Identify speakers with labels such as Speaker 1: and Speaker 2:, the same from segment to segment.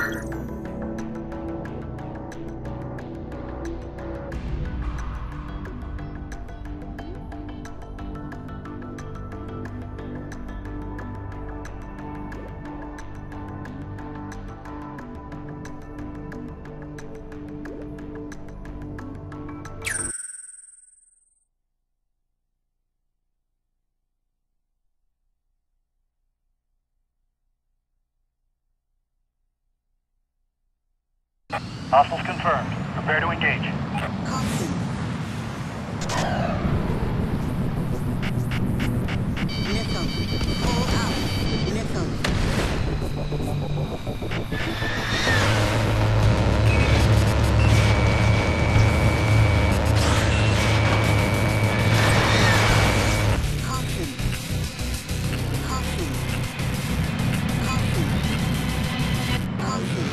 Speaker 1: Hostiles confirmed. Prepare to engage.
Speaker 2: Missile. Pull out. Missile. Caution. Caution. Caution. Caution.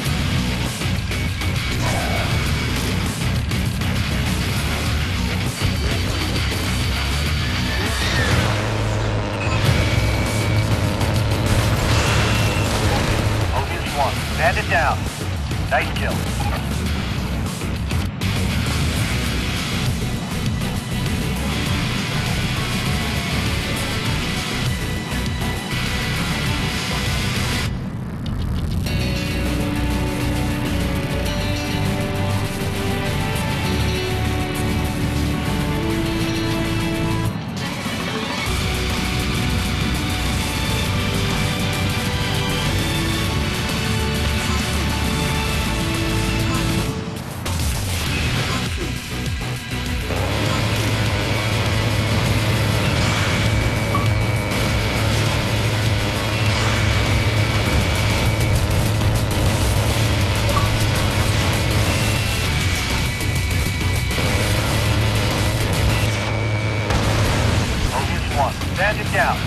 Speaker 1: Mobius 1. Bandit down. Nice kill. Mobius 1. Bandit down.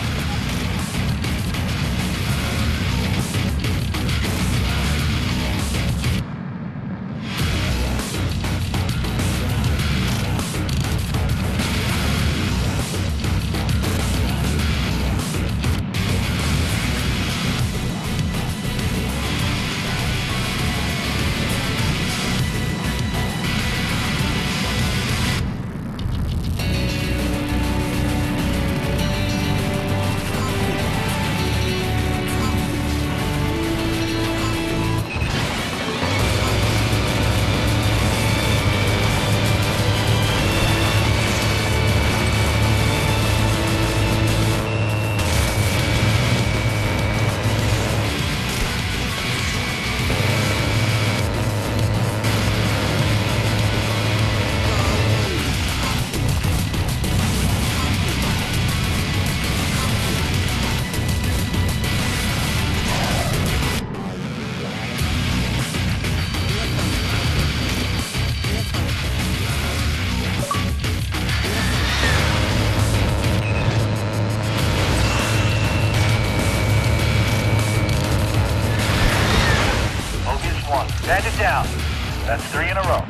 Speaker 1: Mobius 1. Bandit down. That's 3 in a row.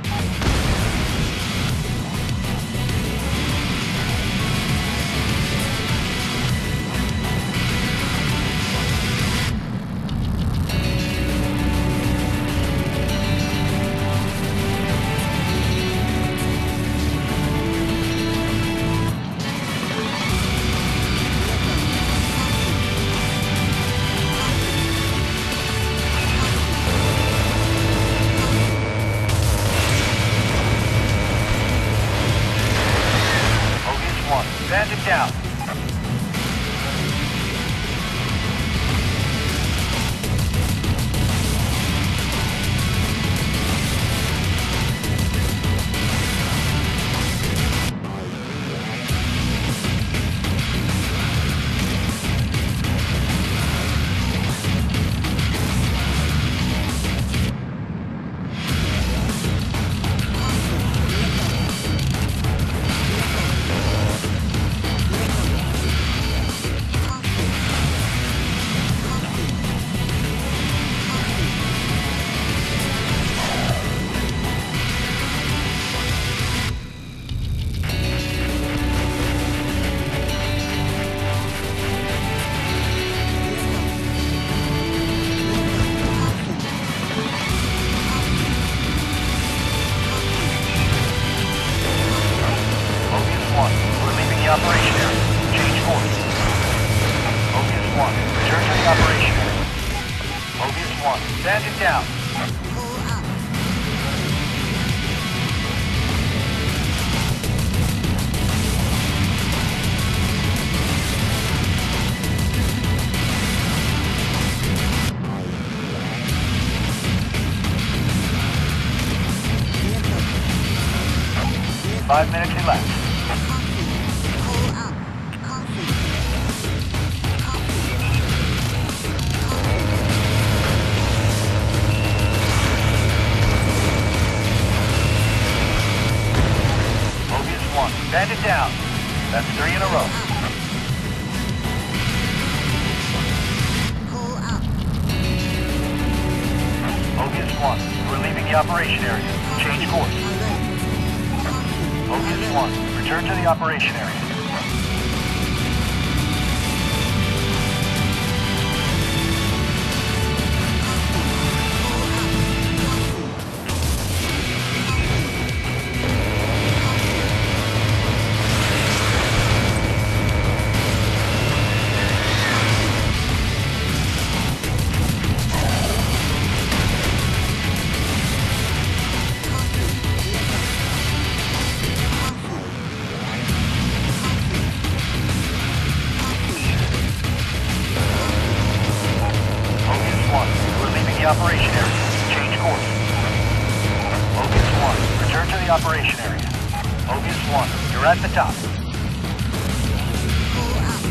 Speaker 1: 1, bandit down.
Speaker 2: Pull up. Missile.
Speaker 1: 5 minutes elapsed.
Speaker 2: Pull up. Caution.
Speaker 1: Mobius 1, bandit down. That's 3 in a row.
Speaker 2: Pull up.
Speaker 1: Mobius 1, we're leaving the operation area. Change course.
Speaker 2: Alert.
Speaker 1: Mobius 1, return to the operation area. Mobius 1, we're leaving the operation area. Change course. Mobius 1, return to the operation area. Mobius 1, you're at the top.
Speaker 2: Pull up.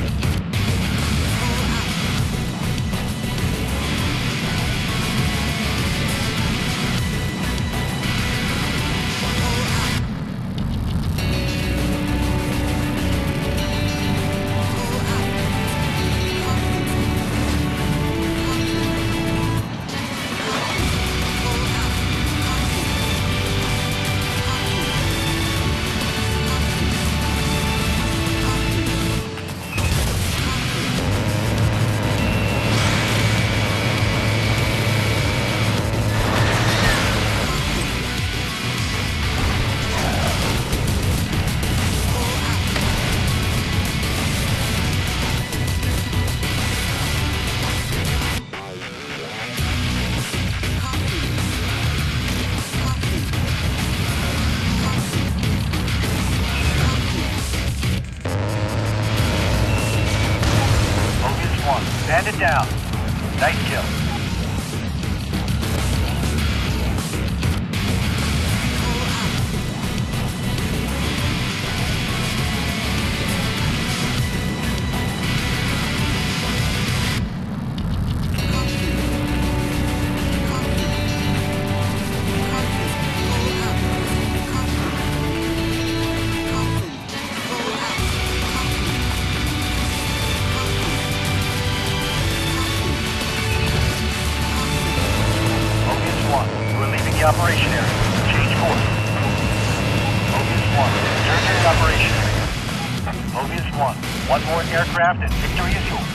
Speaker 1: Mobius 1, bandit down. Nice kill. Mobius 1, we're leaving the operation area. Change course. Mobius 1, return to the operation area. Mobius 1, one more aircraft and victory is yours.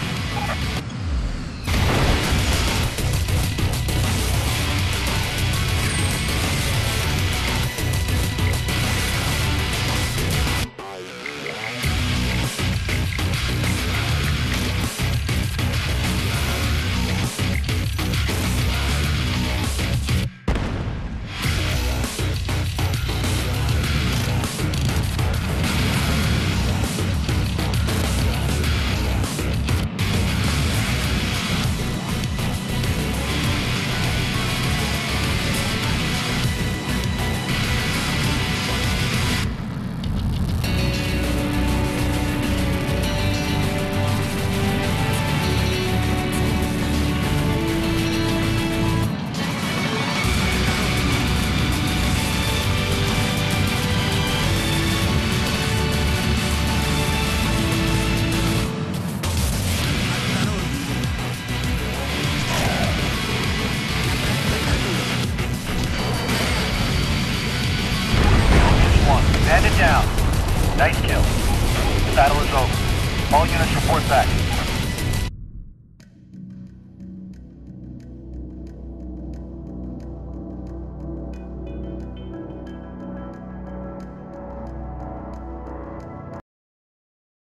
Speaker 1: Bandit down. Nice kill. Battle is over. All units report back.